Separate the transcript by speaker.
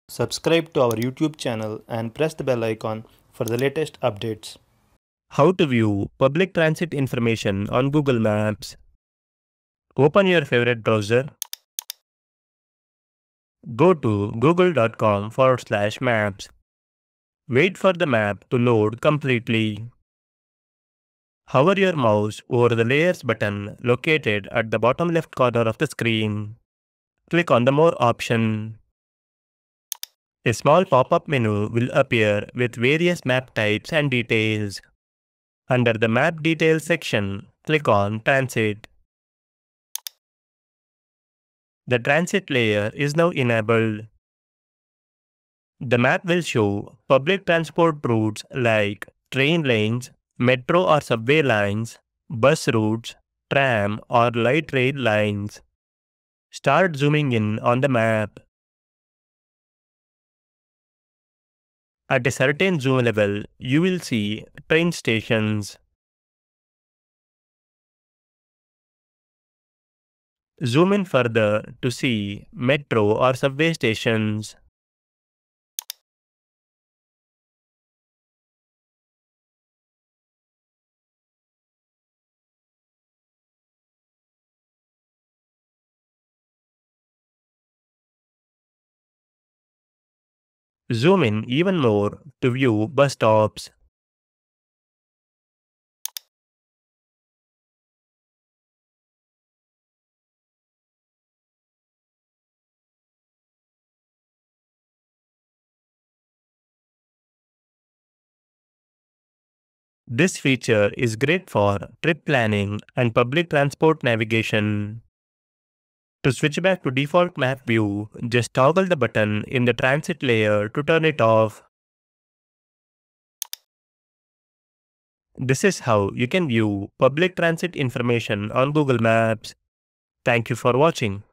Speaker 1: Subscribe to our YouTube channel and press the bell icon for the latest updates.
Speaker 2: How to view public transit information on Google Maps. Open your favorite browser. Go to google.com/maps. Wait for the map to load completely. Hover your mouse over the Layers button located at the bottom left corner of the screen. Click on the More option. A small pop-up menu will appear with various map types and details. Under the Map Details section, click on Transit. The transit layer is now enabled. The map will show public transport routes like train lanes, metro or subway lines, bus routes, tram or light rail lines. Start zooming in on the map. At a certain zoom level, you will see train stations. Zoom in further to see metro or subway stations. Zoom in even more to view bus stops. This feature is great for trip planning and public transport navigation. To switch back to default map view, just toggle the button in the transit layer to turn it off. This is how you can view public transit information on Google Maps. Thank you for watching.